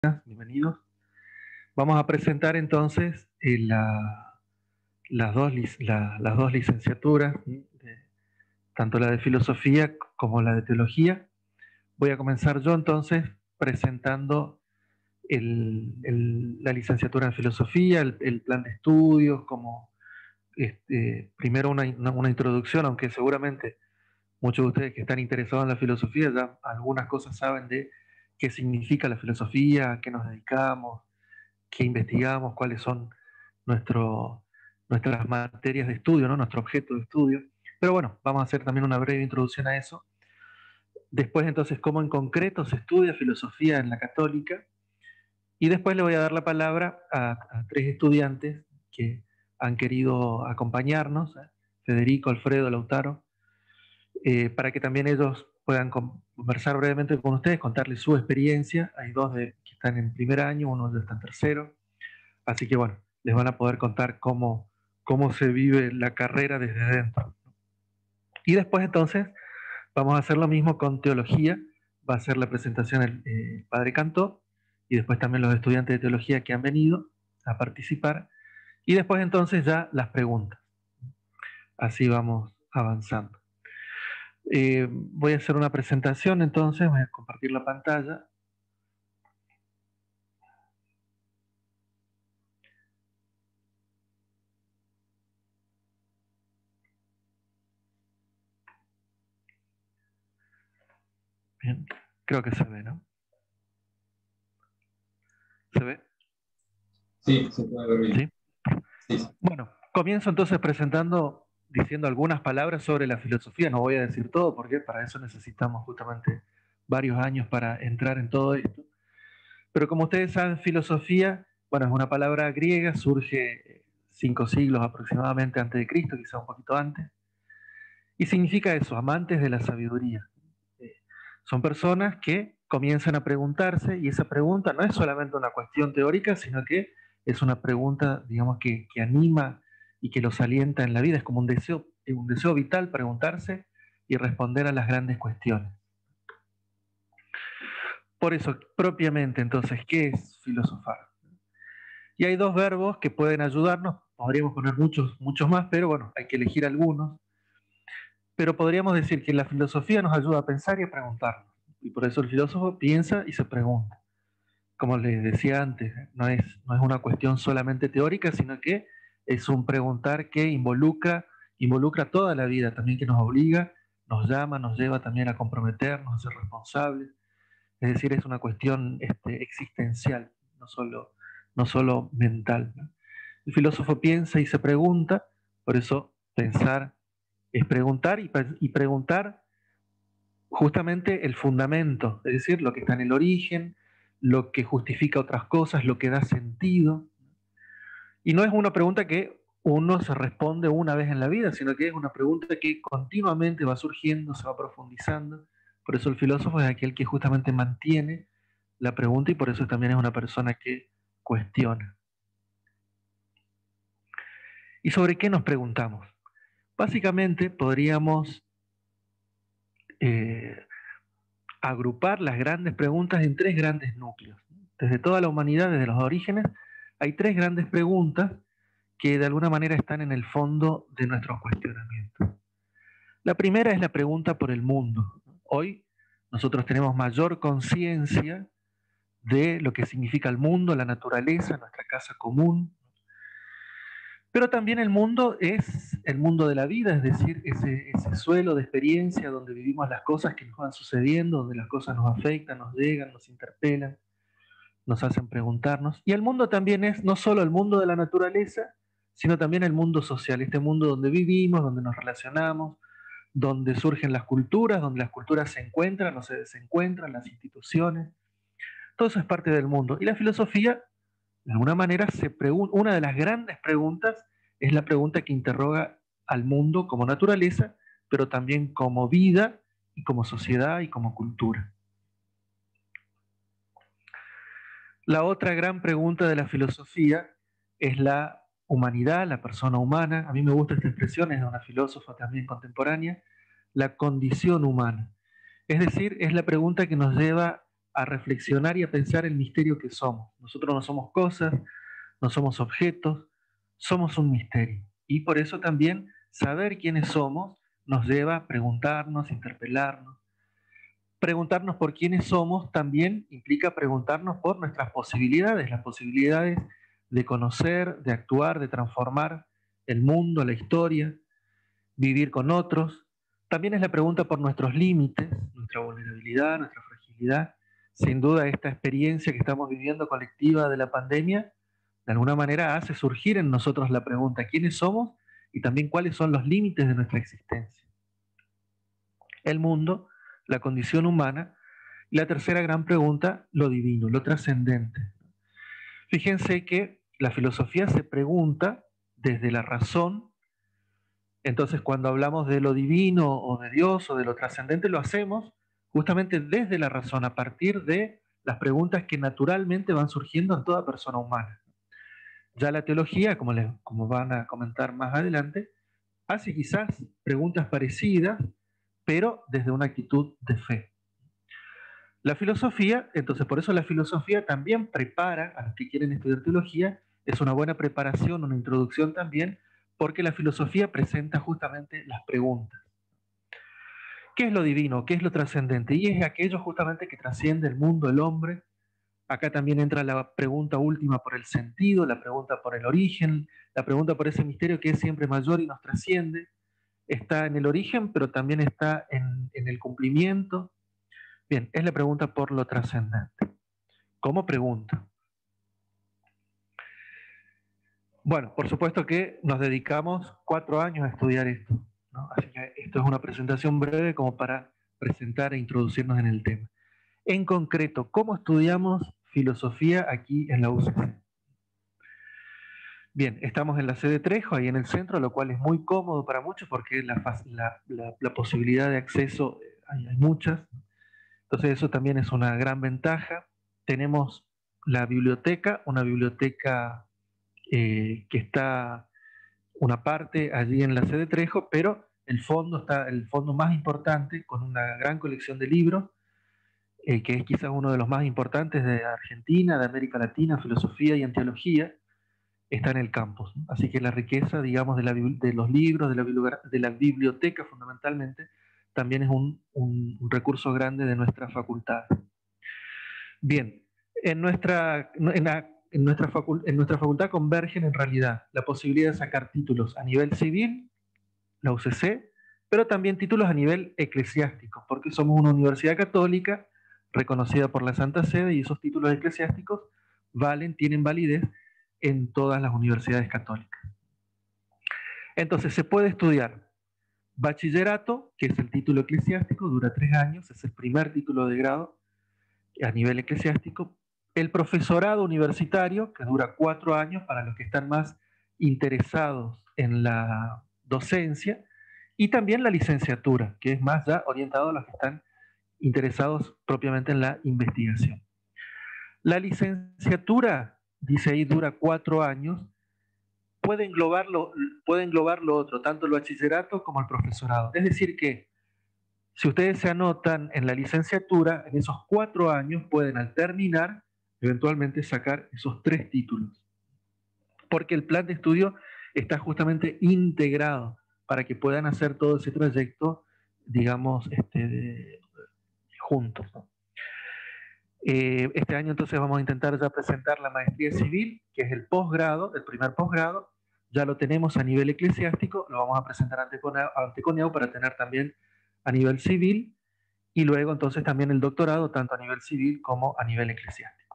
Bienvenidos. Vamos a presentar entonces las dos licenciaturas, tanto la de filosofía como la de teología. Voy a comenzar yo entonces presentando la licenciatura en filosofía, el plan de estudios, como primero una introducción, aunque seguramente muchos de ustedes que están interesados en la filosofía ya algunas cosas saben de qué significa la filosofía, a qué nos dedicamos, qué investigamos, cuáles son nuestras materias de estudio, ¿no? Nuestro objeto de estudio. Pero bueno, vamos a hacer también una breve introducción a eso. Después entonces, cómo en concreto se estudia filosofía en la católica. Y después le voy a dar la palabra a tres estudiantes que han querido acompañarnos, Federico, Alfredo, Lautaro, para que también ellos puedan conversar brevemente con ustedes, contarles su experiencia. Hay dos que están en primer año, uno ya está en tercero. Así que bueno, les van a poder contar cómo se vive la carrera desde dentro. Y después entonces vamos a hacer lo mismo con teología. Va a ser la presentación el padre Cantó y después también los estudiantes de teología que han venido a participar. Y después entonces ya las preguntas. Así vamos avanzando. Voy a hacer una presentación entonces, voy a compartir la pantalla. Bien, creo que se ve, ¿no? ¿Se ve? Sí, se puede ver bien. ¿Sí? Sí. Bueno, comienzo entonces diciendo algunas palabras sobre la filosofía. No voy a decir todo porque para eso necesitamos justamente varios años para entrar en todo esto. Pero como ustedes saben, filosofía, bueno, es una palabra griega, surge 5 siglos aproximadamente antes de Cristo, quizá un poquito antes, y significa eso, amantes de la sabiduría. Eh, Son personas que comienzan a preguntarse, y esa pregunta no es solamente una cuestión teórica, sino que es una pregunta, digamos, que anima y que los alienta en la vida. Es como un deseo vital preguntarse y responder a las grandes cuestiones. Por eso, propiamente, entonces, ¿qué es filosofar? Y hay dos verbos que pueden ayudarnos, podríamos poner muchos más, pero bueno, hay que elegir algunos. Pero podríamos decir que la filosofía nos ayuda a pensar y a preguntarnos. Y por eso el filósofo piensa y se pregunta. Como les decía antes, no es una cuestión solamente teórica, sino que es un preguntar que involucra toda la vida, también que nos obliga, nos llama, nos lleva también a comprometernos, a ser responsables. Es decir, es una cuestión existencial, no solo mental, ¿no? El filósofo piensa y se pregunta, por eso pensar es preguntar y preguntar justamente el fundamento, es decir, lo que está en el origen, lo que justifica otras cosas, lo que da sentido. Y no es una pregunta que uno se responde una vez en la vida, sino que es una pregunta que continuamente va surgiendo, se va profundizando. Por eso el filósofo es aquel que justamente mantiene la pregunta y por eso también es una persona que cuestiona. ¿Y sobre qué nos preguntamos? Básicamente podríamos eh, agrupar las grandes preguntas en tres grandes núcleos. Desde toda la humanidad, desde los orígenes, hay tres grandes preguntas que de alguna manera están en el fondo de nuestros cuestionamientos. La primera es la pregunta por el mundo. Hoy nosotros tenemos mayor conciencia de lo que significa el mundo, la naturaleza, nuestra casa común, pero también el mundo es el mundo de la vida, es decir, ese suelo de experiencia donde vivimos las cosas que nos van sucediendo, donde las cosas nos afectan, nos llegan, nos interpelan, nos hacen preguntarnos. Y el mundo también es no solo el mundo de la naturaleza, sino también el mundo social, este mundo donde vivimos, donde nos relacionamos, donde surgen las culturas, donde las culturas se encuentran o se desencuentran, las instituciones. Todo eso es parte del mundo. Y la filosofía, de alguna manera, una de las grandes preguntas es la pregunta que interroga al mundo como naturaleza, pero también como vida y como sociedad y como cultura. La otra gran pregunta de la filosofía es la humanidad, la persona humana. A mí me gusta esta expresión, es de una filósofa también contemporánea, la condición humana. Es decir, es la pregunta que nos lleva a reflexionar y a pensar el misterio que somos. Nosotros no somos cosas, no somos objetos, somos un misterio. Y por eso también saber quiénes somos nos lleva a preguntarnos, interpelarnos. Preguntarnos por quiénes somos también implica preguntarnos por nuestras posibilidades, las posibilidades de conocer, de actuar, de transformar el mundo, la historia, vivir con otros. También es la pregunta por nuestros límites, nuestra vulnerabilidad, nuestra fragilidad. Sin duda, esta experiencia que estamos viviendo colectiva de la pandemia, de alguna manera hace surgir en nosotros la pregunta, ¿quiénes somos? Y también cuáles son los límites de nuestra existencia. El mundo, la condición humana, y la tercera gran pregunta, lo divino, lo trascendente. Fíjense que la filosofía se pregunta desde la razón. Entonces, cuando hablamos de lo divino o de Dios o de lo trascendente, lo hacemos justamente desde la razón, a partir de las preguntas que naturalmente van surgiendo en toda persona humana. Ya la teología, como van a comentar más adelante, hace quizás preguntas parecidas, pero desde una actitud de fe. La filosofía, entonces por eso la filosofía también prepara a los que quieren estudiar teología, es una buena preparación, una introducción también, porque la filosofía presenta justamente las preguntas. ¿Qué es lo divino? ¿Qué es lo trascendente? Y es aquello justamente que trasciende el mundo, el hombre. Acá también entra la pregunta última por el sentido, la pregunta por el origen, la pregunta por ese misterio que es siempre mayor y nos trasciende. Está en el origen, pero también está en el cumplimiento. Bien, es la pregunta por lo trascendente. ¿Cómo pregunta? Bueno, por supuesto que nos dedicamos 4 años a estudiar esto, ¿no? Así que esto es una presentación breve como para presentar e introducirnos en el tema. En concreto, ¿cómo estudiamos filosofía aquí en la UCC? Bien, estamos en la sede Trejo, ahí en el centro, lo cual es muy cómodo para muchos porque la posibilidad de acceso hay muchas. Entonces eso también es una gran ventaja. Tenemos la biblioteca, una biblioteca que está una parte allí en la sede Trejo, pero el fondo más importante, con una gran colección de libros, que es quizás uno de los más importantes de Argentina, de América Latina, filosofía y teología, está en el campus, ¿no? Así que la riqueza, digamos, de los libros, de la biblioteca fundamentalmente, también es un recurso grande de nuestra facultad. Bien, en nuestra facultad convergen en realidad la posibilidad de sacar títulos a nivel civil, la UCC, pero también títulos a nivel eclesiástico, porque somos una universidad católica reconocida por la Santa Sede y esos títulos eclesiásticos tienen validez en todas las universidades católicas. Entonces se puede estudiar bachillerato, que es el título eclesiástico, dura 3 años, es el primer título de grado a nivel eclesiástico. El profesorado universitario, que dura 4 años para los que están más interesados en la docencia, y también la licenciatura, que es más ya orientado a los que están interesados propiamente en la investigación. La licenciatura, dice ahí, dura 4 años, puede englobar lo otro, tanto el bachillerato como el profesorado. Es decir que si ustedes se anotan en la licenciatura, en esos 4 años pueden al terminar eventualmente sacar esos 3 títulos. Porque el plan de estudio está justamente integrado para que puedan hacer todo ese trayecto, digamos, juntos, ¿no? Este año entonces vamos a intentar ya presentar la maestría civil, que es el posgrado, el primer posgrado. Ya lo tenemos a nivel eclesiástico, lo vamos a presentar ante CONEAU para tener también a nivel civil, y luego entonces también el doctorado, tanto a nivel civil como a nivel eclesiástico.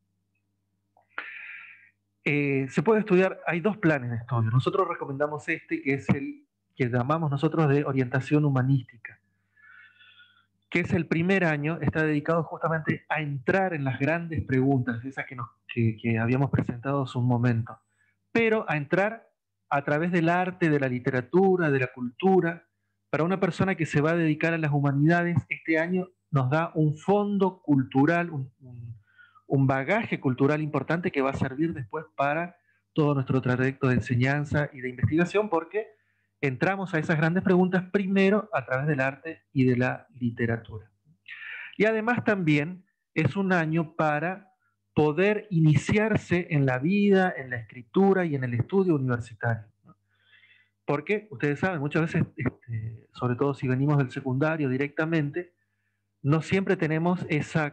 Se puede estudiar, hay 2 planes de estudio. Nosotros recomendamos que es el que llamamos nosotros de orientación humanística, que es el primer año, está dedicado justamente a entrar en las grandes preguntas, esas que habíamos presentado hace un momento, pero a entrar a través del arte, de la literatura, de la cultura. Para una persona que se va a dedicar a las humanidades, este año nos da un fondo cultural, un bagaje cultural importante que va a servir después para todo nuestro trayecto de enseñanza y de investigación, porque entramos a esas grandes preguntas primero a través del arte y de la literatura. Y además también es un año para poder iniciarse en la vida, en la escritura y en el estudio universitario. Porque ustedes saben, muchas veces, sobre todo si venimos del secundario directamente, no siempre tenemos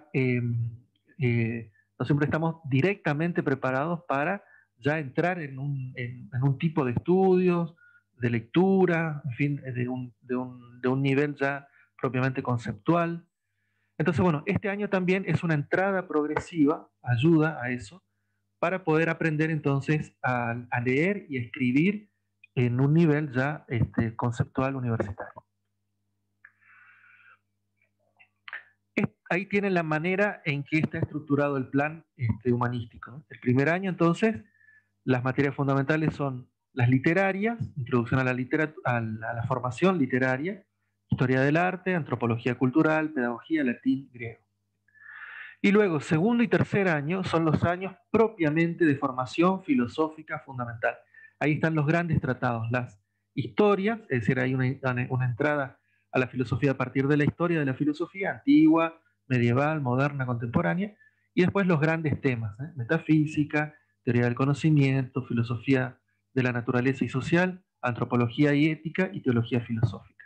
no siempre estamos directamente preparados para ya entrar en un tipo de estudios, de lectura, en fin, de un nivel ya propiamente conceptual. Entonces, bueno, este año también es una entrada progresiva, ayuda a eso, para poder aprender entonces a leer y a escribir en un nivel ya conceptual universitario. Ahí tienen la manera en que está estructurado el plan humanístico, ¿no? El primer año, entonces, las materias fundamentales son las literarias, introducción a la formación literaria, historia del arte, antropología cultural, pedagogía, latín, griego. Y luego, segundo y tercer año son los años propiamente de formación filosófica fundamental. Ahí están los grandes tratados, las historias, es decir, hay una entrada a la filosofía a partir de la historia de la filosofía antigua, medieval, moderna, contemporánea, y después los grandes temas, metafísica, teoría del conocimiento, filosofía de la naturaleza y social, antropología y ética y teología filosófica.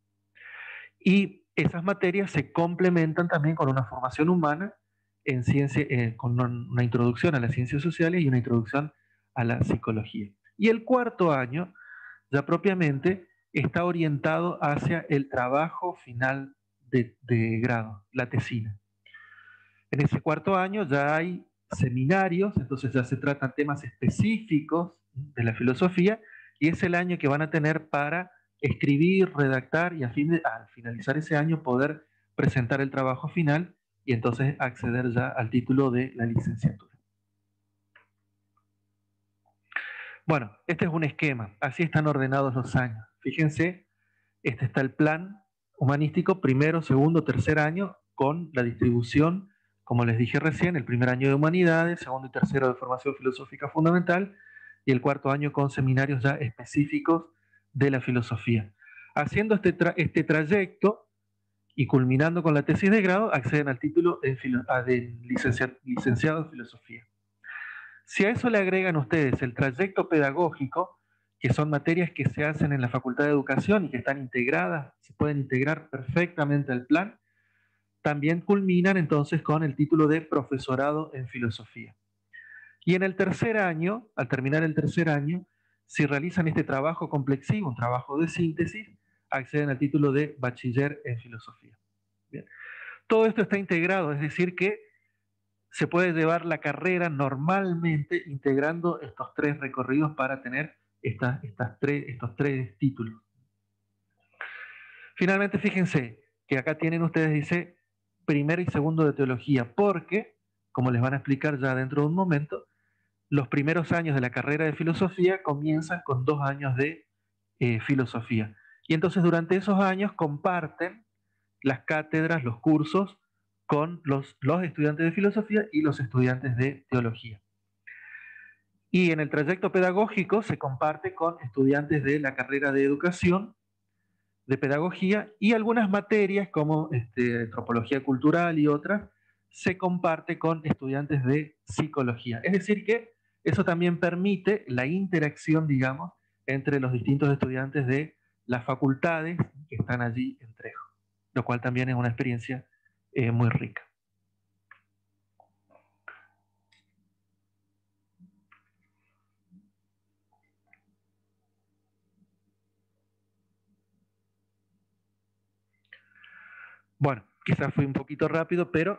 Y esas materias se complementan también con una formación humana en ciencia, con una introducción a las ciencias sociales y una introducción a la psicología. Y el cuarto año, ya propiamente, está orientado hacia el trabajo final de grado, la tesina. En ese cuarto año ya hay seminarios, entonces ya se tratan temas específicos de la filosofía, y es el año que van a tener para escribir, redactar y al finalizar ese año poder presentar el trabajo final y entonces acceder ya al título de la licenciatura. Bueno, este es un esquema, así están ordenados los años. Fíjense, este está el plan humanístico, primero, segundo, tercer año, con la distribución, como les dije recién, el primer año de humanidades, segundo y tercero de formación filosófica fundamental, y el cuarto año con seminarios ya específicos de la filosofía. Haciendo este trayecto y culminando con la tesis de grado, acceden al título de licenciado en filosofía. Si a eso le agregan ustedes el trayecto pedagógico, que son materias que se hacen en la Facultad de Educación y que están integradas, se pueden integrar perfectamente al plan, también culminan entonces con el título de profesorado en filosofía. Y en el tercer año, al terminar el tercer año, si realizan este trabajo complexivo, un trabajo de síntesis, acceden al título de bachiller en filosofía. Bien. Todo esto está integrado, es decir que se puede llevar la carrera normalmente integrando estos tres recorridos para tener estos tres títulos. Finalmente, fíjense que acá tienen ustedes, dice, primero y segundo de teología, porque, como les van a explicar ya dentro de un momento, los primeros años de la carrera de filosofía comienzan con 2 años de filosofía. Y entonces durante esos años comparten las cátedras, los cursos, con los estudiantes de filosofía y los estudiantes de teología. Y en el trayecto pedagógico se comparte con estudiantes de la carrera de educación, de pedagogía, y algunas materias como antropología cultural y otras, se comparte con estudiantes de psicología. Es decir que eso también permite la interacción, digamos, entre los distintos estudiantes de las facultades que están allí en Trejo, lo cual también es una experiencia muy rica. Bueno, quizás fui un poquito rápido, pero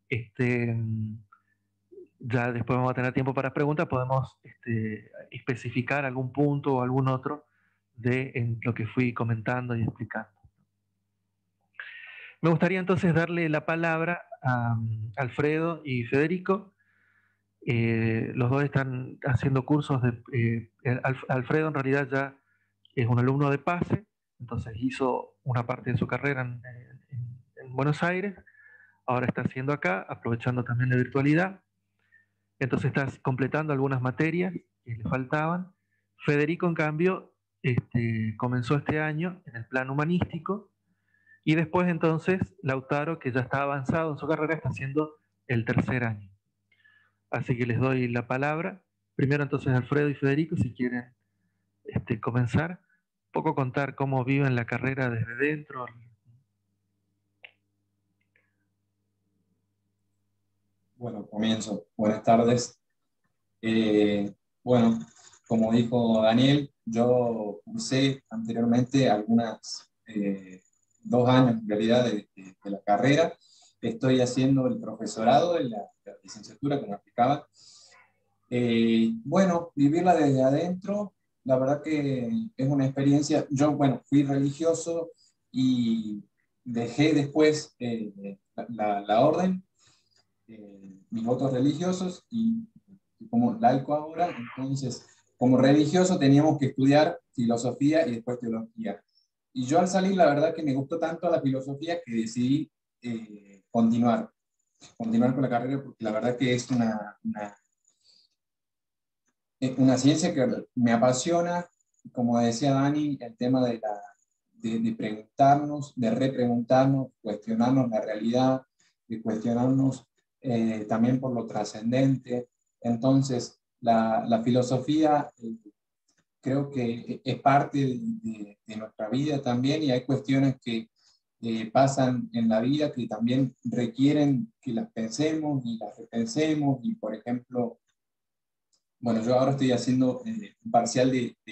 ya después vamos a tener tiempo para preguntas, podemos especificar algún punto o algún otro en lo que fui comentando y explicando. Me gustaría entonces darle la palabra a Alfredo y Federico. Los dos están haciendo cursos de... Alfredo en realidad ya es un alumno de PASE, entonces hizo una parte de su carrera en Buenos Aires, ahora está haciendo acá, aprovechando también la virtualidad. Entonces estás completando algunas materias que le faltaban. Federico, en cambio, comenzó este año en el plan humanístico Y después entonces Lautaro, que ya está avanzado en su carrera, está haciendo el tercer año. Así que les doy la palabra. Primero entonces Alfredo y Federico, si quieren comenzar. Un poco contar cómo viven la carrera desde dentro. Bueno, comienzo. Buenas tardes. Bueno, como dijo Daniel, yo cursé anteriormente 2 años en realidad de la carrera. Estoy haciendo el profesorado de la licenciatura, como explicaba. Bueno, vivirla desde adentro, la verdad que es una experiencia. Yo, bueno, fui religioso y dejé después la orden, mis votos religiosos, y como laico ahora, entonces, como religioso teníamos que estudiar filosofía y después teología. Y yo al salir, la verdad que me gustó tanto la filosofía que decidí continuar con la carrera, porque la verdad que es una ciencia que me apasiona. Como decía Dani, el tema de preguntarnos, de repreguntarnos, cuestionarnos la realidad, de cuestionarnos también por lo trascendente. Entonces, la filosofía creo que es parte de nuestra vida también, y hay cuestiones que pasan en la vida que también requieren que las pensemos y las repensemos. Y, por ejemplo, bueno, yo ahora estoy haciendo un parcial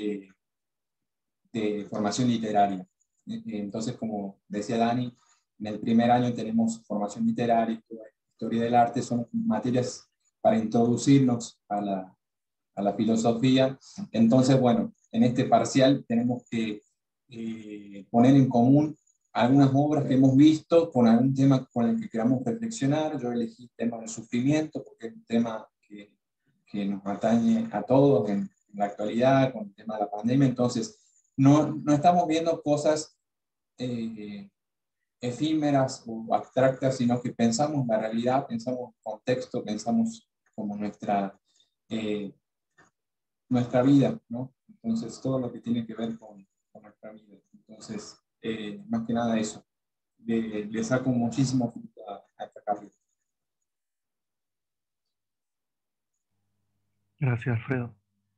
de formación literaria. Entonces, como decía Dani, en el primer año tenemos formación literaria, historia del arte, son materias para introducirnos a la filosofía. Entonces, bueno, en este parcial tenemos que poner en común algunas obras que hemos visto con algún tema con el que queramos reflexionar. Yo elegí el tema del sufrimiento porque es un tema que nos atañe a todos en la actualidad con el tema de la pandemia. Entonces, no estamos viendo cosas efímeras o abstractas, sino que pensamos la realidad, pensamos contexto, pensamos como nuestra vida, ¿no? Entonces, todo lo que tiene que ver con nuestra vida. Entonces, más que nada eso. Le saco muchísimo fruto a esta carrera. Gracias, Alfredo.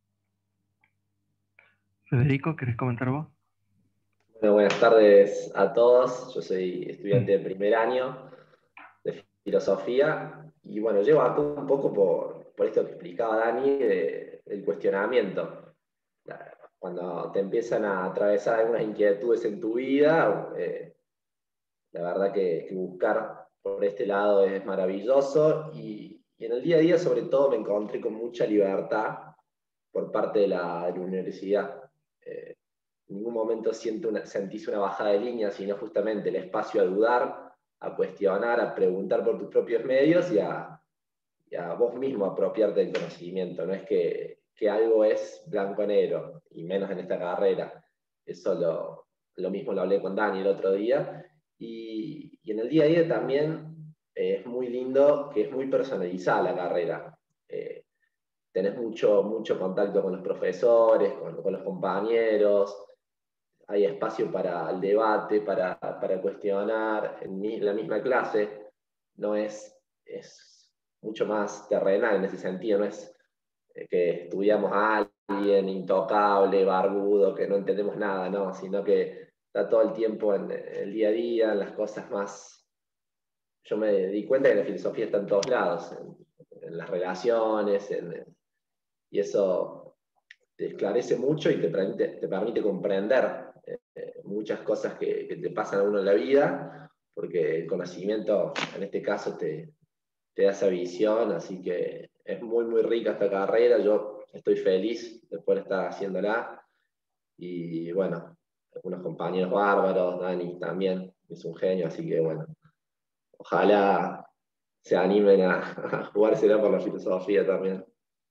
Federico, ¿querés comentar vos? Bueno, buenas tardes a todos. Yo soy estudiante de primer año de filosofía y bueno, llevo acá un poco por esto que explicaba Dani del cuestionamiento. Cuando te empiezan a atravesar algunas inquietudes en tu vida, la verdad que buscar por este lado es maravilloso, y en el día a día sobre todo me encontré con mucha libertad por parte de la universidad. En ningún momento sentís una bajada de línea, sino justamente el espacio a dudar, a cuestionar, a preguntar por tus propios medios y a vos mismo apropiarte del conocimiento. No es que algo es blanco o negro, y menos en esta carrera. Eso lo mismo lo hablé con Dani el otro día. Y en el día a día también es muy lindo que es muy personalizada la carrera. Tenés mucho contacto con los profesores, con los compañeros. Hay espacio para el debate, para cuestionar. En la misma clase no es mucho más terrenal en ese sentido. No es que estudiamos a alguien intocable, barbudo, que no entendemos nada, no, sino que está todo el tiempo en el día a día, en las cosas más. Yo me di cuenta que la filosofía está en todos lados, en las relaciones, y eso te esclarece mucho y te permite comprender muchas cosas que te pasan a uno en la vida, porque el conocimiento en este caso te da esa visión. Así que es muy rica esta carrera. Yo estoy feliz de poder estar haciéndola, y bueno, algunos compañeros bárbaros, Dani también es un genio, así que bueno, ojalá se animen a jugársela por la filosofía también.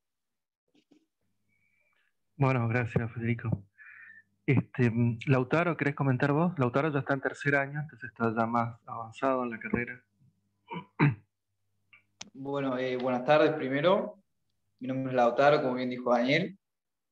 Bueno, gracias, Federico. Lautaro, ¿querés comentar vos? Lautaro ya está en tercer año, entonces está ya más avanzado en la carrera. Bueno, buenas tardes primero. Mi nombre es Lautaro, como bien dijo Daniel.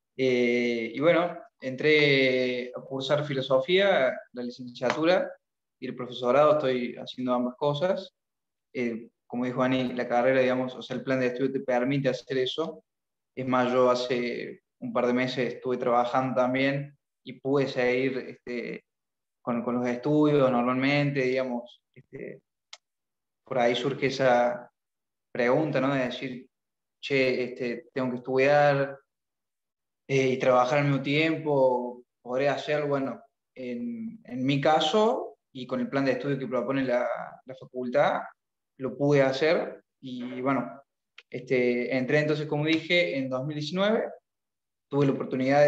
Y bueno, entré a cursar filosofía, la licenciatura, y el profesorado, estoy haciendo ambas cosas. Como dijo Ani, la carrera, digamos, o sea, el plan de estudio te permite hacer eso. Es más, yo hace un par de meses estuve trabajando también y pude seguir con los estudios normalmente, digamos. Por ahí surge esa pregunta, ¿no? De decir, che, tengo que estudiar y trabajar al mismo tiempo, ¿podré hacerlo? Bueno, en mi caso, y con el plan de estudio que propone la facultad, lo pude hacer. Y bueno, entré entonces, como dije, en 2019, tuve la oportunidad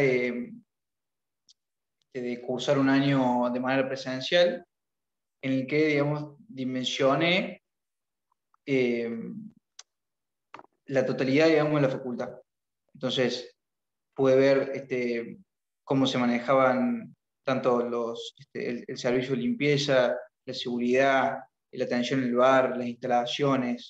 de cursar un año de manera presencial, en el que, digamos, dimensioné eh, la totalidad, digamos, de la facultad. Entonces, pude ver cómo se manejaban tanto el servicio de limpieza, la seguridad, la atención en el bar, las instalaciones.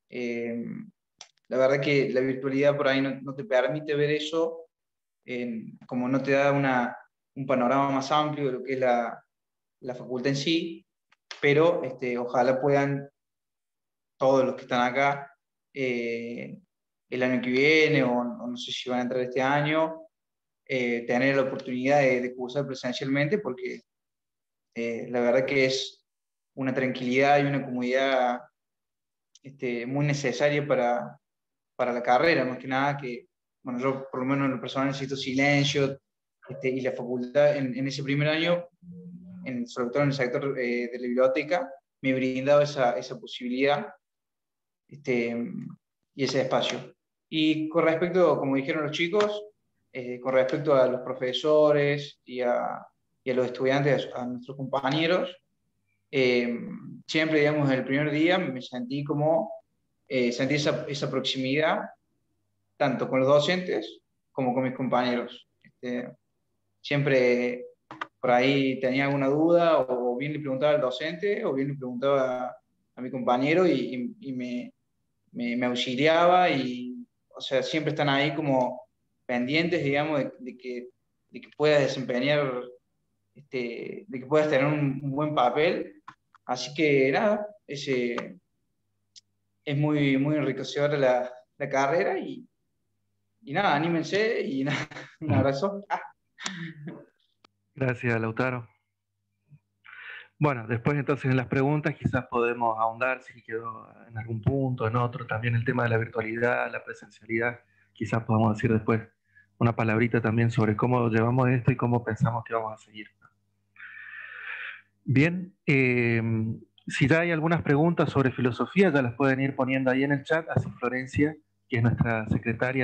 La verdad que la virtualidad por ahí no te permite ver eso, como no te da un panorama más amplio de lo que es la facultad en sí, pero ojalá puedan todos los que están acá el año que viene, o no sé si van a entrar este año, tener la oportunidad de cursar presencialmente, porque la verdad que es una tranquilidad y una comodidad muy necesaria para la carrera, más que nada, que, bueno, yo por lo menos en lo personal necesito silencio, y la facultad en ese primer año, sobre todo en el sector de la biblioteca, me brindaba esa posibilidad y ese espacio. Y con respecto, como dijeron los chicos, con respecto a los profesores y a los estudiantes, a nuestros compañeros, siempre, digamos, el primer día me sentí sentí esa proximidad, tanto con los docentes como con mis compañeros. Siempre por ahí tenía alguna duda, o bien le preguntaba al docente, o bien le preguntaba a mi compañero, y me auxiliaba, y, o sea, siempre están ahí como pendientes, digamos, de que puedas desempeñar, de que puedas tener un buen papel. Así que nada, es muy, muy enriquecedora la carrera, y nada, anímense, y nada, un abrazo. Gracias, Lautaro. Bueno, después entonces en las preguntas quizás podemos ahondar si quedó en algún punto, en otro, también el tema de la virtualidad, la presencialidad, quizás podamos decir después una palabrita también sobre cómo llevamos esto y cómo pensamos que vamos a seguir. Bien, si ya hay algunas preguntas sobre filosofía, ya las pueden ir poniendo ahí en el chat, así Florencia, que es nuestra secretaria,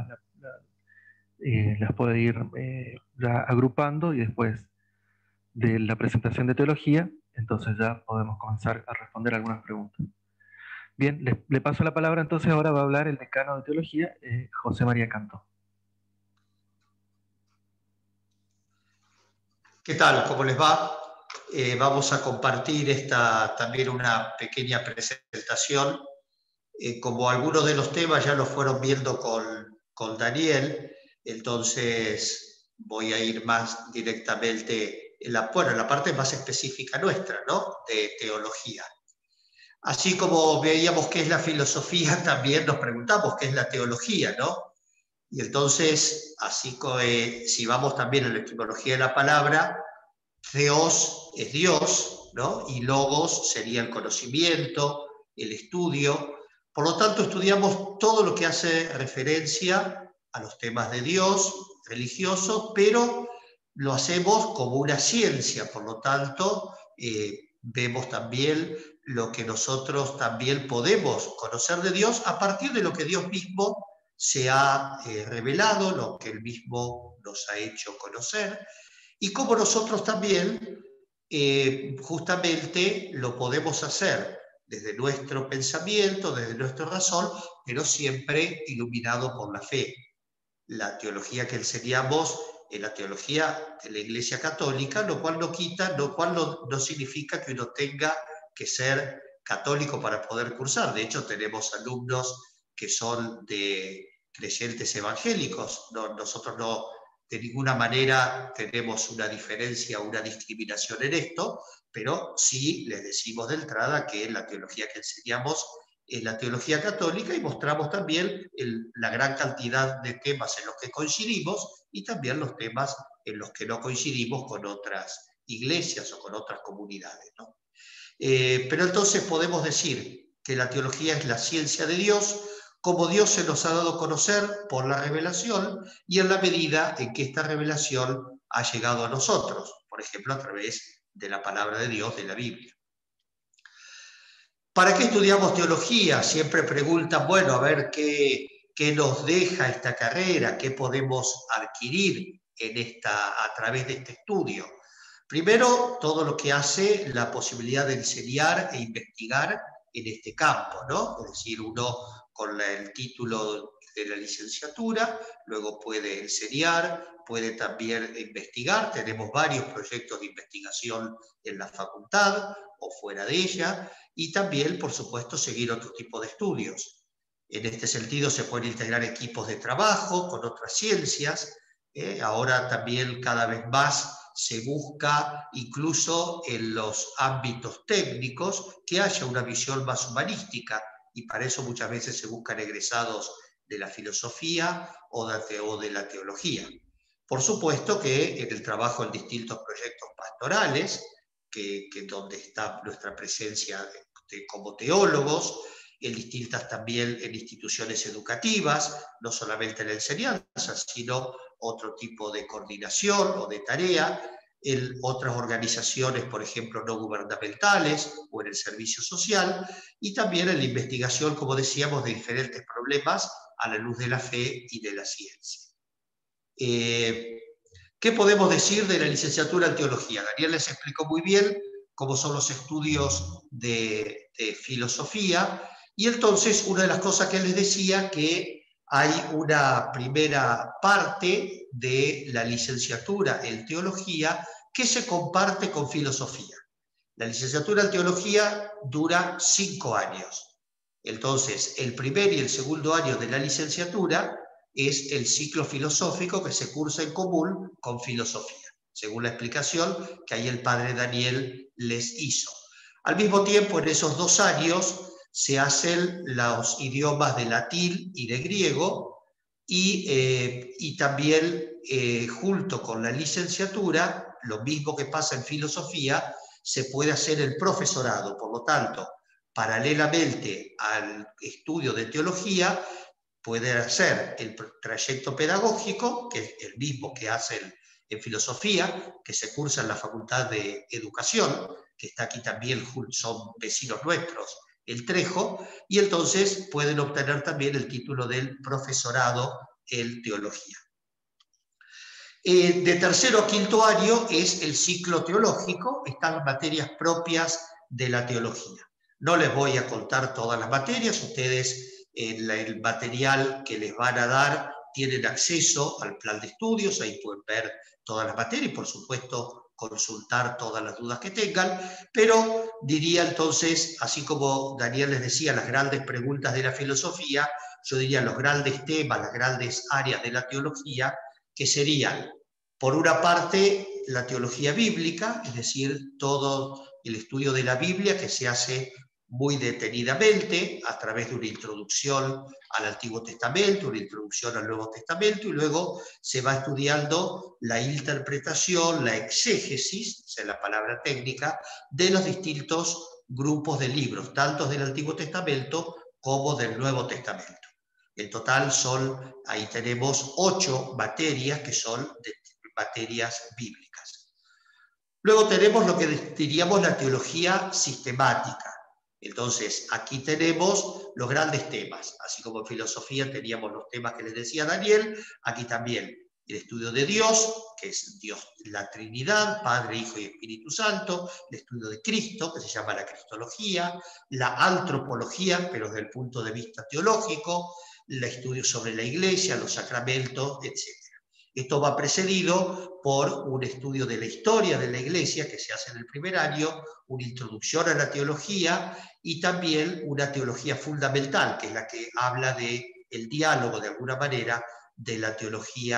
las puede ir ya agrupando, y después de la presentación de teología, entonces ya podemos comenzar a responder algunas preguntas. Bien, le paso la palabra entonces, ahora va a hablar el decano de teología, José María Cantó. ¿Qué tal? ¿Cómo les va? Vamos a compartir también una pequeña presentación. Como algunos de los temas ya los fueron viendo con Daniel, entonces voy a ir más directamente en la parte más específica nuestra, ¿no? De teología. Así como veíamos qué es la filosofía, también nos preguntamos qué es la teología, ¿no? Y entonces, así si vamos también a la etimología de la palabra, Theos es Dios, ¿no? Y logos sería el conocimiento, el estudio. Por lo tanto, estudiamos todo lo que hace referencia a los temas de Dios, religiosos, pero lo hacemos como una ciencia. Por lo tanto, vemos también lo que nosotros también podemos conocer de Dios a partir de lo que Dios mismo se ha revelado, lo que Él mismo nos ha hecho conocer, y cómo nosotros también justamente lo podemos hacer desde nuestro pensamiento, desde nuestra razón, pero siempre iluminado por la fe. La teología que enseñamos es la teología de la Iglesia Católica, lo cual no significa que uno tenga que ser católico para poder cursar. De hecho, tenemos alumnos que son de creyentes evangélicos. Nosotros de ninguna manera tenemos una diferencia o una discriminación en esto, pero sí les decimos de entrada que la teología que enseñamos es la teología católica y mostramos también la gran cantidad de temas en los que coincidimos y también los temas en los que no coincidimos con otras iglesias o con otras comunidades, ¿no? Pero entonces podemos decir que la teología es la ciencia de Dios, como Dios se nos ha dado a conocer por la revelación y en la medida en que esta revelación ha llegado a nosotros, por ejemplo, a través de la palabra de Dios, de la Biblia. ¿Para qué estudiamos teología? Siempre preguntan, bueno, a ver qué nos deja esta carrera, qué podemos adquirir a través de este estudio. Primero, todo lo que hace la posibilidad de enseñar e investigar en este campo, ¿no? Es decir, uno con el título de la licenciatura, luego puede enseñar, puede también investigar. Tenemos varios proyectos de investigación en la facultad o fuera de ella, y también, por supuesto, seguir otro tipo de estudios. En este sentido, se pueden integrar equipos de trabajo con otras ciencias. Ahora también cada vez más se busca, incluso en los ámbitos técnicos, que haya una visión más humanística, y para eso muchas veces se buscan egresados de la filosofía o de la teología. Por supuesto que en el trabajo en distintos proyectos pastorales, que donde está nuestra presencia como teólogos, en distintas también en instituciones educativas, no solamente en la enseñanza, sino otro tipo de coordinación o de tarea, en otras organizaciones, por ejemplo, no gubernamentales o en el servicio social, y también en la investigación, como decíamos, de diferentes problemas a la luz de la fe y de la ciencia. ¿Qué podemos decir de la licenciatura en teología? Daniel les explicó muy bien cómo son los estudios de filosofía, y entonces una de las cosas que él les decía que hay una primera parte de la licenciatura en teología que se comparte con filosofía. La licenciatura en teología dura 5 años. Entonces, el primer y el segundo año de la licenciatura es el ciclo filosófico que se cursa en común con filosofía, según la explicación que ahí el padre Daniel les hizo. Al mismo tiempo, en esos 2 años se hacen los idiomas de latín y de griego, y también junto con la licenciatura, lo mismo que pasa en filosofía, se puede hacer el profesorado. Por lo tanto, paralelamente al estudio de teología, puede hacer el trayecto pedagógico, que es el mismo que hacen en filosofía, que se cursa en la Facultad de Educación, que está aquí también, son vecinos nuestros, el Trejo, y entonces pueden obtener también el título del profesorado en teología. De tercero a quinto año es el ciclo teológico, están las materias propias de la teología. No les voy a contar todas las materias, ustedes en el material que les van a dar tienen acceso al plan de estudios, ahí pueden ver todas las materias y por supuesto consultar todas las dudas que tengan, pero diría entonces, así como Daniel les decía, las grandes preguntas de la filosofía, yo diría los grandes temas, las grandes áreas de la teología, que serían, por una parte, la teología bíblica, es decir, todo el estudio de la Biblia que se hace muy detenidamente a través de una introducción al Antiguo Testamento, una introducción al Nuevo Testamento, y luego se va estudiando la interpretación, la exégesis, esa es la palabra técnica, de los distintos grupos de libros, tanto del Antiguo Testamento como del Nuevo Testamento. En total ahí tenemos 8 materias que son materias bíblicas. Luego tenemos lo que diríamos la teología sistemática. Entonces, aquí tenemos los grandes temas, así como en filosofía teníamos los temas que les decía Daniel, aquí también el estudio de Dios, que es Dios, la Trinidad, Padre, Hijo y Espíritu Santo, el estudio de Cristo, que se llama la Cristología, la antropología, pero desde el punto de vista teológico, el estudio sobre la Iglesia, los sacramentos, etc. Esto va precedido por un estudio de la historia de la Iglesia que se hace en el primer año, una introducción a la teología y también una teología fundamental, que es la que habla del diálogo, de alguna manera, de la teología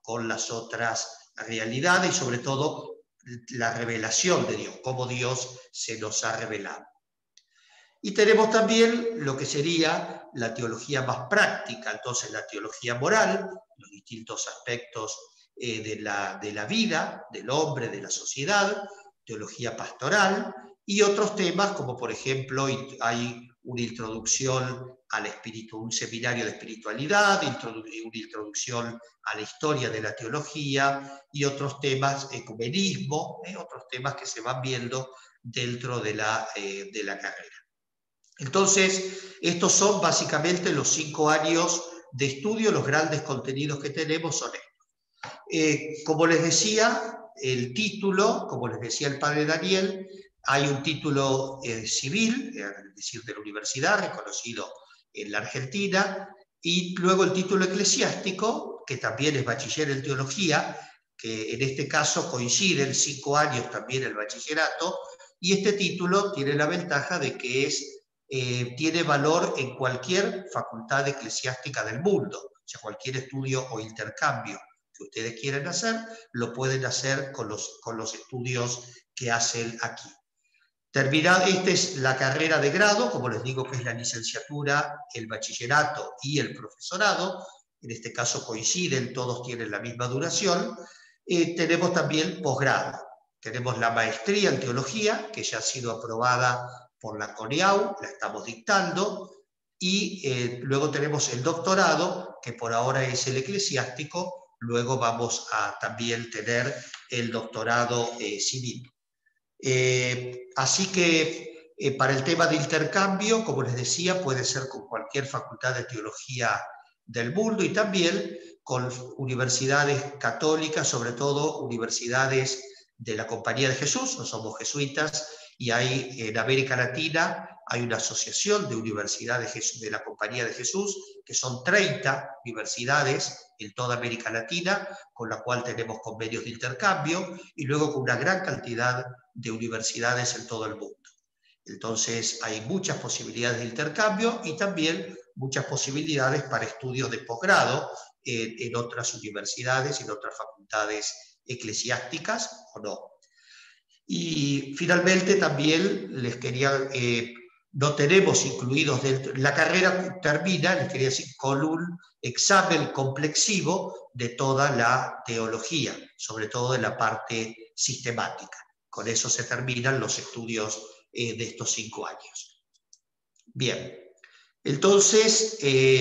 con las otras realidades y sobre todo la revelación de Dios, cómo Dios se nos ha revelado. Y tenemos también lo que sería la teología más práctica, entonces la teología moral, los distintos aspectos de la vida, del hombre, de la sociedad, teología pastoral y otros temas como por ejemplo hay una introducción al espíritu, un seminario de espiritualidad, una introducción a la historia de la teología y otros temas, ecumenismo, otros temas que se van viendo dentro de la carrera. Entonces, estos son básicamente los 5 años de estudio, los grandes contenidos que tenemos son estos. Como les decía, el título, como les decía el padre Daniel, hay un título civil, es decir, de la universidad, reconocido en la Argentina, y luego el título eclesiástico, que también es bachiller en teología, que en este caso coinciden 5 años también el bachillerato, y este título tiene la ventaja de que tiene valor en cualquier facultad eclesiástica del mundo, o sea, cualquier estudio o intercambio que ustedes quieran hacer, lo pueden hacer con los estudios que hacen aquí. Terminada, esta es la carrera de grado, como les digo que es la licenciatura, el bachillerato y el profesorado, en este caso coinciden, todos tienen la misma duración. Tenemos también posgrado, tenemos la maestría en teología, que ya ha sido aprobada por la CONIAU, la estamos dictando, y luego tenemos el doctorado, que por ahora es el eclesiástico, luego vamos a también tener el doctorado civil. Así que para el tema de intercambio, como les decía, puede ser con cualquier facultad de teología del mundo y también con universidades católicas, sobre todo universidades de la Compañía de Jesús, no somos jesuitas, y hay en América Latina hay una asociación de universidades de la Compañía de Jesús, que son 30 universidades en toda América Latina, con la cual tenemos convenios de intercambio, y luego con una gran cantidad de universidades en todo el mundo. Entonces hay muchas posibilidades de intercambio y también muchas posibilidades para estudios de posgrado en otras universidades, en otras facultades eclesiásticas o no. Y finalmente también les quería, no tenemos incluidos dentro, la carrera termina, les quería decir, con un examen complexivo de toda la teología, sobre todo de la parte sistemática. Con eso se terminan los estudios de estos 5 años. Bien, entonces,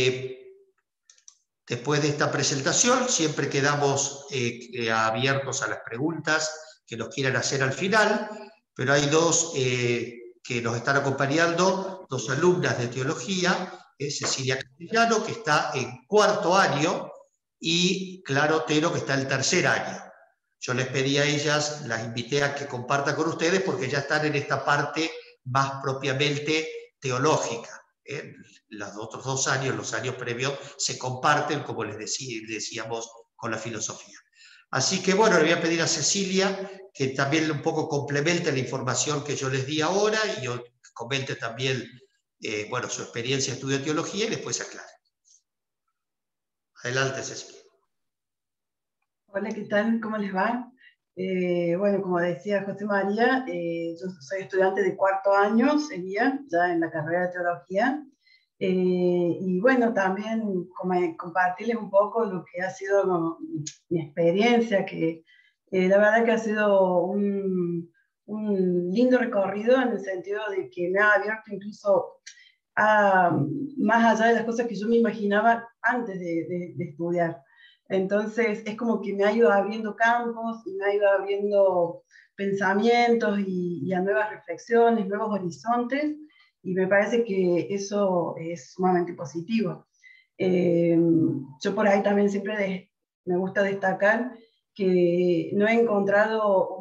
después de esta presentación, siempre quedamos abiertos a las preguntas que nos quieran hacer al final, pero hay dos que nos están acompañando, 2 alumnas de teología, Cecilia Castellano, que está en 4º año, y Clara Otero, que está en el 3er año. Yo les pedí a ellas, las invité a que compartan con ustedes porque ya están en esta parte más propiamente teológica. Los otros 2 años, los años previos, se comparten, como les decíamos, con la filosofía. Así que bueno, le voy a pedir a Cecilia que también un poco complemente la información que yo les di ahora y comente también bueno, su experiencia en estudio de teología y después aclare. Adelante, Cecilia. Hola, ¿qué tal? ¿Cómo les va? Bueno, como decía José María, yo soy estudiante de 4º año, sería, ya en la carrera de teología. Y bueno, también compartirles un poco lo que ha sido mi experiencia, que la verdad que ha sido un lindo recorrido en el sentido de que me ha abierto incluso más allá de las cosas que yo me imaginaba antes de estudiar. Entonces es como que me ha ido abriendo campos y me ha ido abriendo pensamientos y a nuevas reflexiones, nuevos horizontes, y me parece que eso es sumamente positivo. Yo por ahí también siempre me gusta destacar que no he encontrado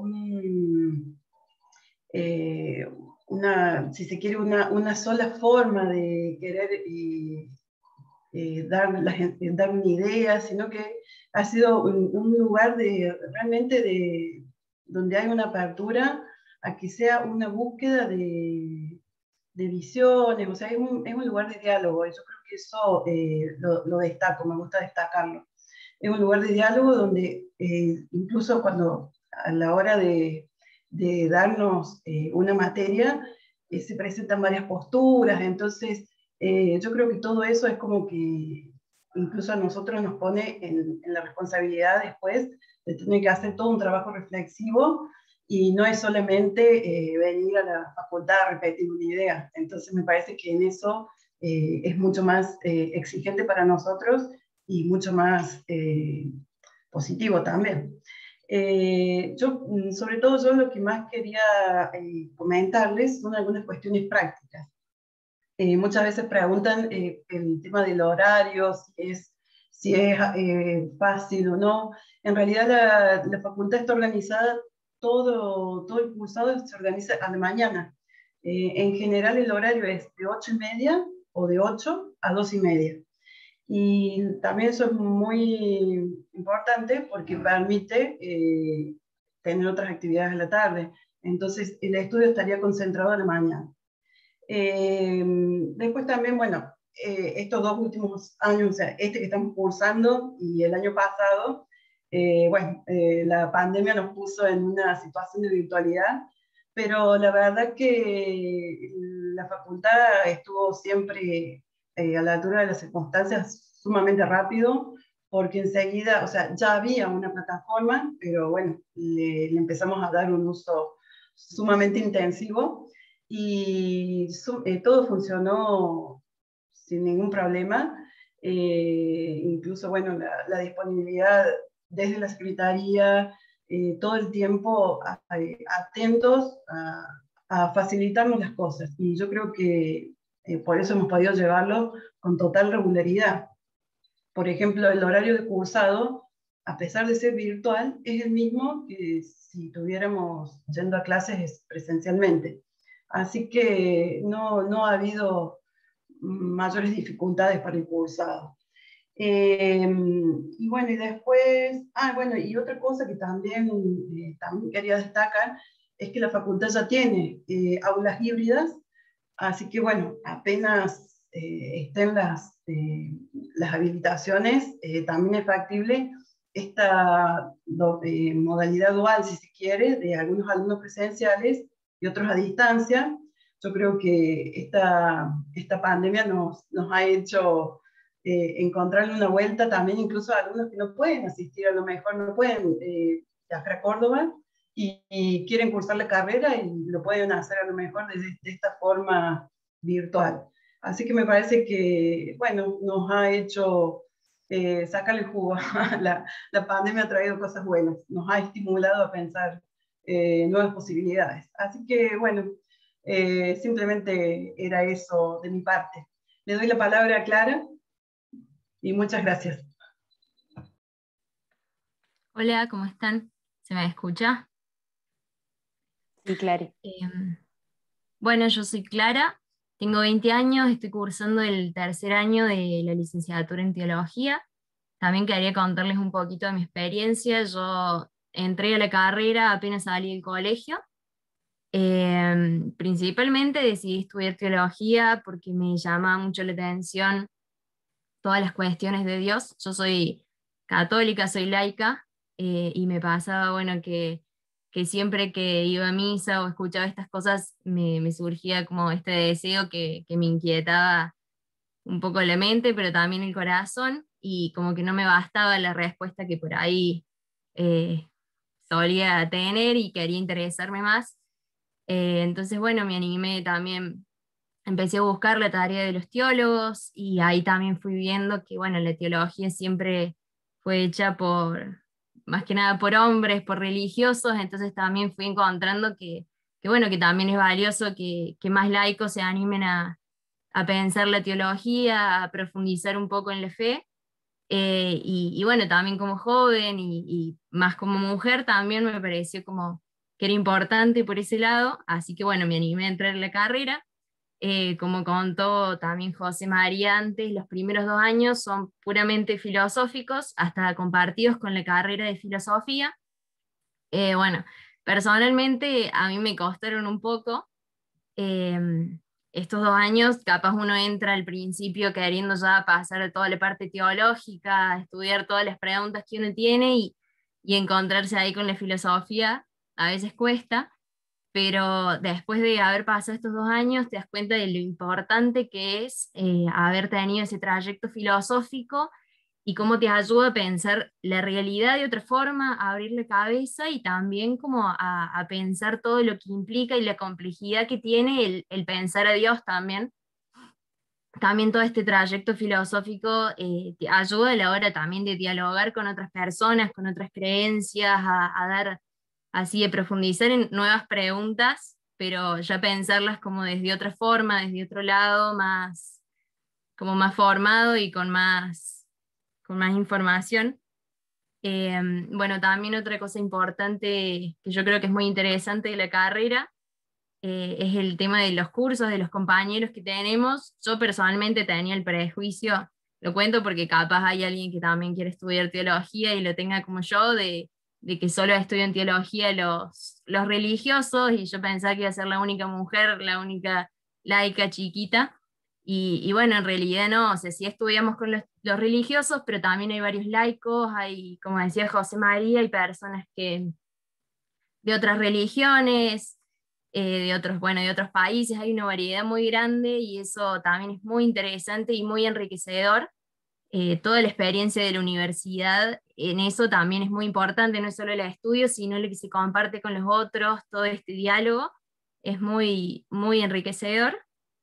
si se quiere, una sola forma de querer dar una idea, sino que ha sido un lugar realmente donde hay una apertura a que sea una búsqueda de visiones, o sea, es un lugar de diálogo, y yo creo que eso lo destaco, me gusta destacarlo. es un lugar de diálogo donde incluso cuando a la hora de darnos una materia, se presentan varias posturas, entonces yo creo que todo eso es como que incluso a nosotros nos pone en la responsabilidad después de tener que hacer todo un trabajo reflexivo, y no es solamente venir a la facultad a repetir una idea. Entonces me parece que en eso es mucho más exigente para nosotros y mucho más positivo también. Sobre todo yo lo que más quería comentarles son algunas cuestiones prácticas. Muchas veces preguntan el tema del horario, si es fácil o no. En realidad la facultad está organizada, todo el cursado se organiza a la mañana. En general el horario es de 8:30 o de 8 a 2:30. Y también eso es muy importante porque permite tener otras actividades en la tarde. Entonces el estudio estaría concentrado en la mañana. Después también, bueno, estos 2 últimos años, o sea, este que estamos cursando y el año pasado, la pandemia nos puso en una situación de virtualidad, pero la verdad que la facultad estuvo siempre a la altura de las circunstancias sumamente rápido, porque enseguida, o sea, ya había una plataforma, pero bueno, le empezamos a dar un uso sumamente intensivo, y todo funcionó sin ningún problema. Incluso, bueno, la disponibilidad desde la Secretaría, todo el tiempo atentos a facilitarnos las cosas. Y yo creo que por eso hemos podido llevarlo con total regularidad. Por ejemplo, el horario de cursado, a pesar de ser virtual, es el mismo que si estuviéramos yendo a clases presencialmente. Así que no ha habido mayores dificultades para el cursado. Y bueno, y después, y otra cosa que también quería destacar es que la facultad ya tiene aulas híbridas, así que bueno, apenas estén las habilitaciones, también es factible esta modalidad dual, si se quiere, de algunos alumnos presenciales y otros a distancia. Yo creo que esta pandemia nos ha hecho encontrarle una vuelta también, incluso a alumnos que no pueden asistir, a lo mejor no pueden viajar a Córdoba y quieren cursar la carrera y lo pueden hacer a lo mejor de esta forma virtual. Así que me parece que, bueno, nos ha hecho sacarle jugo. La pandemia ha traído cosas buenas, nos ha estimulado a pensar nuevas posibilidades. Así que, bueno, simplemente era eso de mi parte. Le doy la palabra a Clara y muchas gracias. Hola, ¿cómo están? ¿Se me escucha? Sí, claro. Bueno, yo soy Clara, tengo 20 años, estoy cursando el 3er año de la licenciatura en teología. También quería contarles un poquito de mi experiencia. Yo entré a la carrera apenas salí del colegio. Principalmente decidí estudiar teología porque me llama mucho la atención todas las cuestiones de Dios. Yo soy católica, soy laica, y me pasaba, bueno, que siempre que iba a misa o escuchaba estas cosas me surgía como este deseo que me inquietaba un poco la mente, pero también el corazón, y como que no me bastaba la respuesta que por ahí solía tener y quería interesarme más. Entonces, bueno, me animé también, empecé a buscar la tarea de los teólogos y ahí también fui viendo que, bueno, la teología siempre fue hecha más que nada por hombres, por religiosos, entonces también fui encontrando bueno, que también es valioso que más laicos se animen a pensar la teología, a profundizar un poco en la fe. Y bueno, también como joven y más como mujer también me pareció como que era importante por ese lado, así que bueno, me animé a entrar en la carrera. Como contó también José María antes, los primeros 2 años son puramente filosóficos, hasta compartidos con la carrera de filosofía. Bueno, personalmente a mí me costaron un poco, estos 2 años, capaz uno entra al principio queriendo ya pasar a toda la parte teológica, estudiar todas las preguntas que uno tiene y encontrarse ahí con la filosofía, a veces cuesta, pero después de haber pasado estos 2 años te das cuenta de lo importante que es haber tenido ese trayecto filosófico y cómo te ayuda a pensar la realidad de otra forma, a abrir la cabeza y también como a pensar todo lo que implica y la complejidad que tiene el pensar a Dios también. También todo este trayecto filosófico te ayuda a la hora también de dialogar con otras personas, con otras creencias, a dar así de profundizar en nuevas preguntas, pero ya pensarlas como desde otra forma, desde otro lado, más, como más formado y con más información. Bueno, también otra cosa importante que yo creo que es muy interesante de la carrera es el tema de los cursos, de los compañeros que tenemos. Yo personalmente tenía el prejuicio, lo cuento porque capaz hay alguien que también quiere estudiar teología y lo tenga como yo, de que solo estudian teología los religiosos, y yo pensaba que iba a ser la única mujer, la única laica chiquita. Y bueno, en realidad no, o sea, sí estudiamos con los religiosos, pero también hay varios laicos, hay, como decía José María, hay personas que de otras religiones, de otros, bueno, de otros países, hay una variedad muy grande y eso también es muy interesante y muy enriquecedor. Toda la experiencia de la universidad en eso también es muy importante, no es solo el estudio, sino lo que se comparte con los otros, todo este diálogo es muy, muy enriquecedor.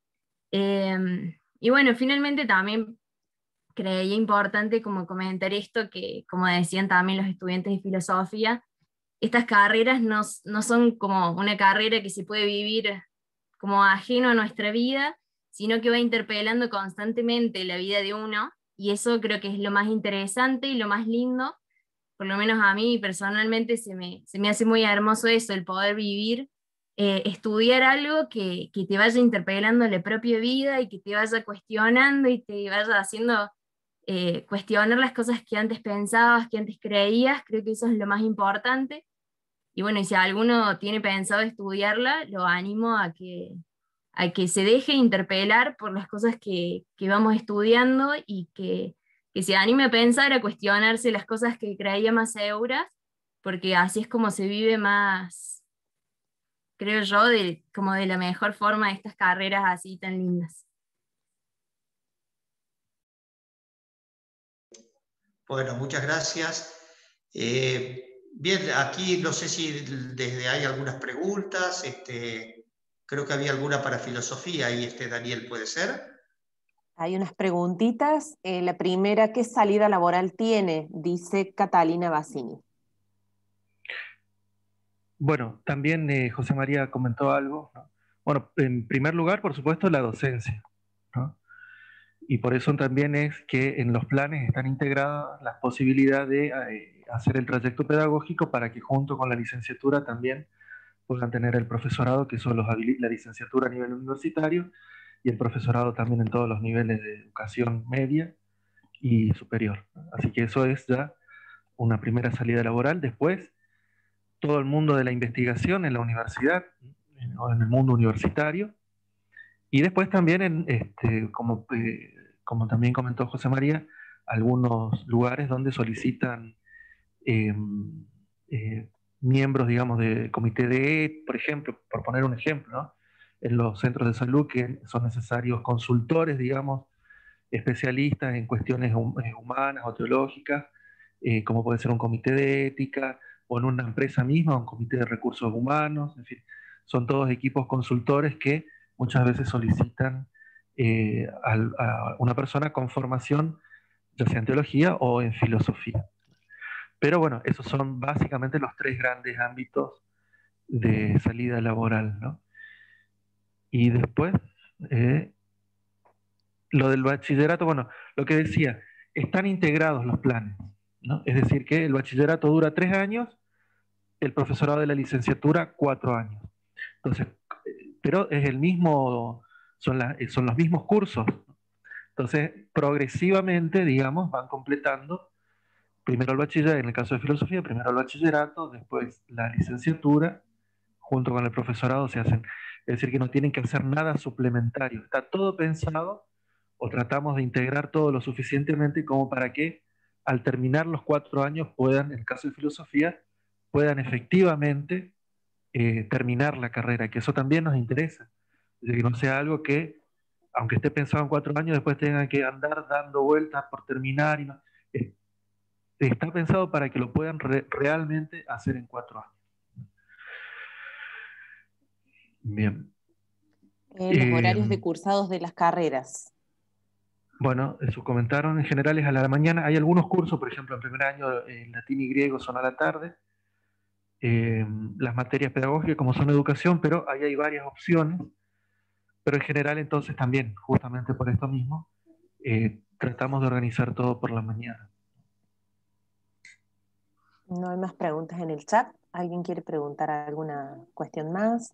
Y bueno, finalmente también creía importante como comentar esto, que como decían también los estudiantes de filosofía, estas carreras no son como una carrera que se puede vivir como ajeno a nuestra vida, sino que va interpelando constantemente la vida de uno, y eso creo que es lo más interesante y lo más lindo. Por lo menos a mí personalmente se me hace muy hermoso eso, el poder vivir, estudiar algo que te vaya interpelando la propia vida y que te vaya cuestionando y te vaya haciendo cuestionar las cosas que antes pensabas, que antes creías. Creo que eso es lo más importante. Y bueno, y si alguno tiene pensado estudiarla, lo animo a que se deje interpelar por las cosas que vamos estudiando y que se anime a pensar, a cuestionarse las cosas que creía más seguras, porque así es como se vive más, creo yo, como de la mejor forma estas carreras así tan lindas. Bueno, muchas gracias. Bien, aquí no sé si desde hay algunas preguntas. Creo que había alguna para filosofía ahí, Daniel, ¿puede ser? Hay unas preguntitas. La primera, ¿qué salida laboral tiene? Dice Catalina Bassini. Bueno, también José María comentó algo, ¿no? Bueno, en primer lugar, por supuesto, la docencia, ¿no? Y por eso también es que en los planes están integradas las posibilidades de hacer el trayecto pedagógico para que junto con la licenciatura también puedan tener el profesorado, que son la licenciatura a nivel universitario y el profesorado también en todos los niveles de educación media y superior. Así que eso es ya una primera salida laboral. Después, todo el mundo de la investigación en la universidad o en el mundo universitario. Y después también, como también comentó José María, algunos lugares donde solicitan eh, eh, miembros, digamos, de comité de, por ejemplo, por poner un ejemplo, ¿no? En los centros de salud que son necesarios consultores, digamos, especialistas en cuestiones humanas o teológicas, como puede ser un comité de ética, o en una empresa misma, un comité de recursos humanos, en fin, son todos equipos consultores que muchas veces solicitan a una persona con formación, ya sea en teología o en filosofía. Pero bueno, esos son básicamente los tres grandes ámbitos de salida laboral, ¿no? Y después, eh, lo del bachillerato, bueno, lo que decía, están integrados los planes, ¿no? Es decir, que el bachillerato dura 3 años, el profesorado de la licenciatura 4 años. Entonces, pero es el mismo, son los mismos cursos. Entonces, progresivamente, digamos, van completando primero el bachillerato, en el caso de filosofía, primero el bachillerato, después la licenciatura, junto con el profesorado se hacen. Es decir, que no tienen que hacer nada suplementario. Está todo pensado, o tratamos de integrar todo lo suficientemente como para que al terminar los 4 años puedan, en el caso de filosofía, puedan efectivamente terminar la carrera, que eso también nos interesa. Es decir, que no sea algo que, aunque esté pensado en 4 años, después tengan que andar dando vueltas por terminar. Y no, está pensado para que lo puedan realmente hacer en 4 años. Bien. Los horarios de cursados de las carreras. Bueno, eso comentaron, en general es a la mañana. Hay algunos cursos, por ejemplo, en primer año, latín y griego son a la tarde. Las materias pedagógicas, como son educación, pero ahí hay varias opciones. Pero en general, entonces, también, justamente por esto mismo, tratamos de organizar todo por la mañana. No hay más preguntas en el chat. ¿Alguien quiere preguntar alguna cuestión más?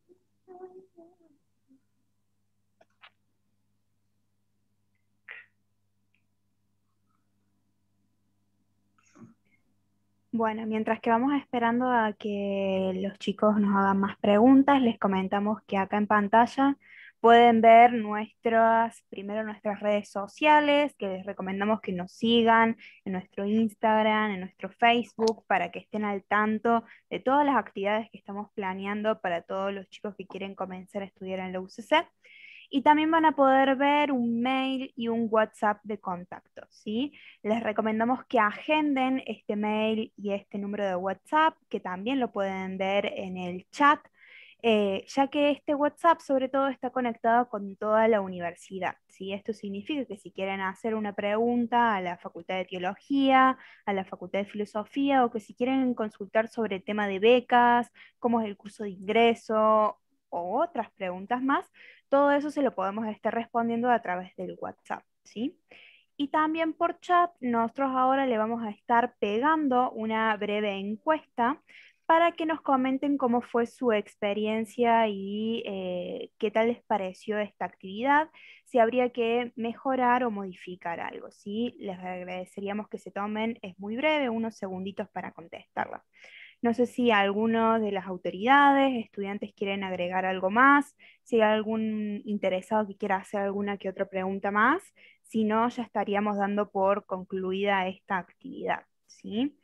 Bueno, mientras que vamos esperando a que los chicos nos hagan más preguntas, les comentamos que acá en pantalla pueden ver primero nuestras redes sociales, que les recomendamos que nos sigan en nuestro Instagram, en nuestro Facebook, para que estén al tanto de todas las actividades que estamos planeando para todos los chicos que quieren comenzar a estudiar en la UCC. Y también van a poder ver un mail y un WhatsApp de contacto, ¿sí? Les recomendamos que agenden este mail y este número de WhatsApp, que también lo pueden ver en el chat, ya que este WhatsApp sobre todo está conectado con toda la universidad, ¿sí? Esto significa que si quieren hacer una pregunta a la Facultad de Teología, a la Facultad de Filosofía, o que si quieren consultar sobre el tema de becas, cómo es el curso de ingreso, o otras preguntas más, todo eso se lo podemos estar respondiendo a través del WhatsApp, ¿sí? Y también por chat, nosotros ahora le vamos a estar pegando una breve encuesta para que nos comenten cómo fue su experiencia y qué tal les pareció esta actividad, si habría que mejorar o modificar algo, ¿sí? Les agradeceríamos que se tomen, es muy breve, unos segunditos para contestarla. No sé si alguno de las autoridades, estudiantes quieren agregar algo más, si hay algún interesado que quiera hacer alguna que otra pregunta más. Si no, ya estaríamos dando por concluida esta actividad, ¿sí?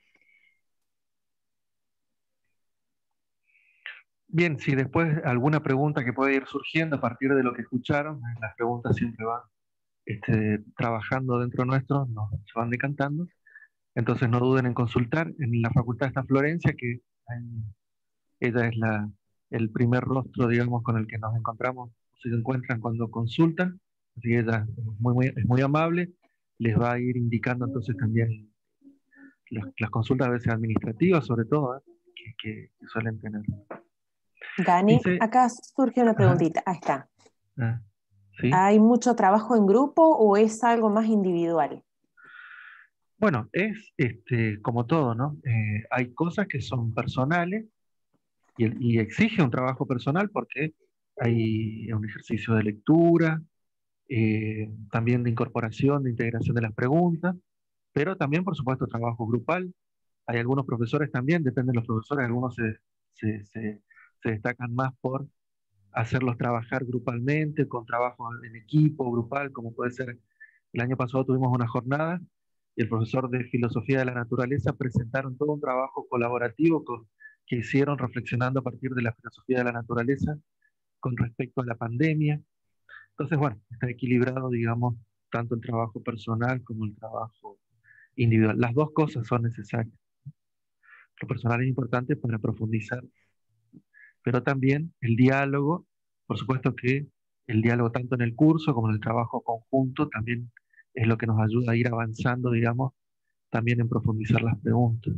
Bien, si después alguna pregunta que puede ir surgiendo a partir de lo que escucharon, las preguntas siempre van trabajando dentro nuestro, se van decantando. Entonces no duden en consultar. En la facultad está Florencia, que ella es el primer rostro, digamos, con el que nos encontramos, se encuentran cuando consultan. Así que ella es muy amable, les va a ir indicando entonces también las consultas a veces administrativas, sobre todo, que suelen tener. Dani, Dice, acá surge una preguntita. Ahí está. ¿sí? ¿Hay mucho trabajo en grupo o es algo más individual? Bueno, es como todo, ¿no? Hay cosas que son personales y exige un trabajo personal porque hay un ejercicio de lectura, también de incorporación, de integración de las preguntas, pero también, por supuesto, trabajo grupal. Hay algunos profesores también, dependen de los profesores, algunos se destacan más por hacerlos trabajar grupalmente, con trabajo en equipo, grupal, como puede ser. El año pasado tuvimos una jornada y el profesor de Filosofía de la Naturaleza presentaron todo un trabajo colaborativo que hicieron reflexionando a partir de la filosofía de la naturaleza con respecto a la pandemia. Entonces, bueno, está equilibrado, digamos, tanto el trabajo personal como el trabajo individual. Las dos cosas son necesarias. Lo personal es importante para profundizar, pero también el diálogo, por supuesto que el diálogo tanto en el curso como en el trabajo conjunto también es lo que nos ayuda a ir avanzando, digamos, también en profundizar las preguntas.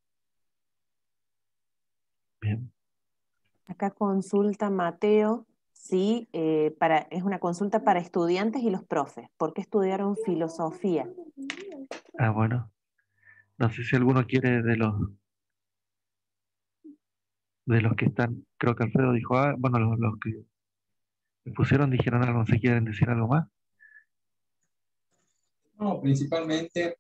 Bien. Acá consulta Mateo, sí, es una consulta para estudiantes y los profes. ¿Por qué estudiaron filosofía? Bueno, no sé si alguno quiere de los que están, creo que Alfredo dijo, bueno, los que me pusieron dijeron algo, no sé si quieren decir algo más. No, principalmente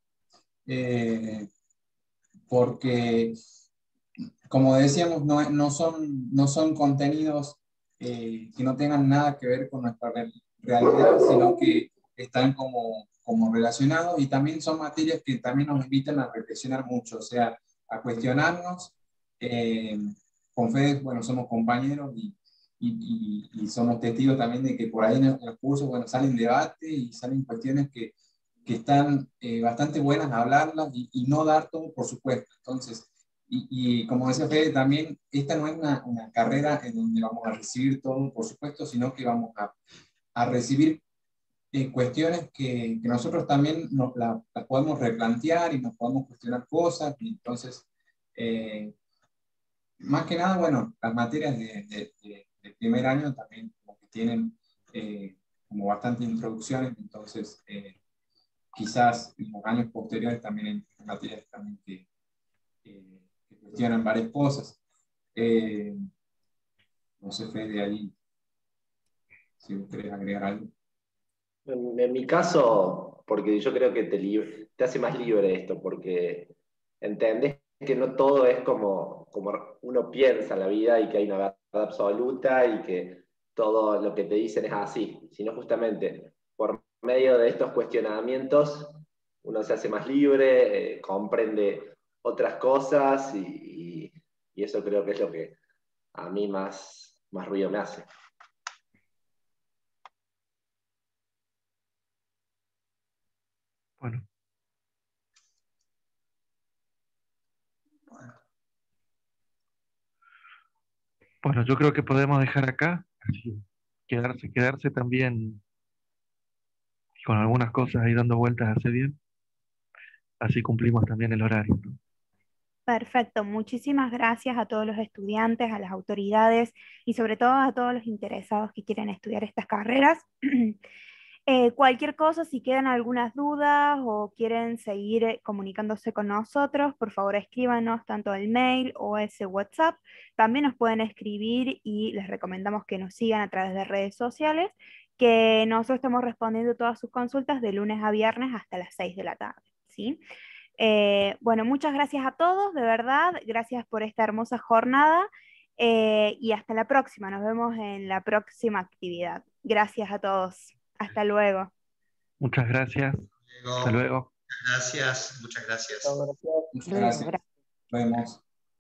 porque, como decíamos, no son contenidos que no tengan nada que ver con nuestra realidad, sino que están como relacionados, y también son materias que también nos invitan a reflexionar mucho, o sea, a cuestionarnos. Con Fede, bueno, somos compañeros y somos testigos también de que por ahí en el curso, bueno, salen debates y salen cuestiones que están bastante buenas a hablarlas y no dar todo por supuesto. Entonces, y como decía Fede, también esta no es una carrera en donde vamos a recibir todo por supuesto, sino que vamos a recibir cuestiones que nosotros también las podemos replantear y nos podemos cuestionar cosas, y entonces, más que nada, bueno, las materias de primer año también como que tienen como bastantes introducciones, entonces quizás en los años posteriores también hay materias también que cuestionan varias cosas. No sé, Fede, ahí, si vos querés agregar algo. En mi caso, porque yo creo que te hace más libre esto, porque entendés que no todo es como uno piensa en la vida y que hay una verdad absoluta y que todo lo que te dicen es así, sino justamente por medio de estos cuestionamientos uno se hace más libre, comprende otras cosas y eso creo que es lo que a mí más ruido me hace. Bueno, bueno, yo creo que podemos dejar acá, así, quedarse también con algunas cosas ahí dando vueltas hace bien, así cumplimos también el horario, ¿no? Perfecto, muchísimas gracias a todos los estudiantes, a las autoridades y sobre todo a todos los interesados que quieren estudiar estas carreras. Cualquier cosa, si quedan algunas dudas o quieren seguir comunicándose con nosotros, por favor escríbanos tanto el mail o ese WhatsApp. También nos pueden escribir y les recomendamos que nos sigan a través de redes sociales, que nosotros estamos respondiendo todas sus consultas de lunes a viernes hasta las 6 de la tarde, ¿sí? Bueno, muchas gracias a todos, de verdad, gracias por esta hermosa jornada y hasta la próxima, nos vemos en la próxima actividad. Gracias a todos, hasta luego. Muchas gracias, hasta luego. Gracias, muchas gracias. Muchas gracias. Nos vemos.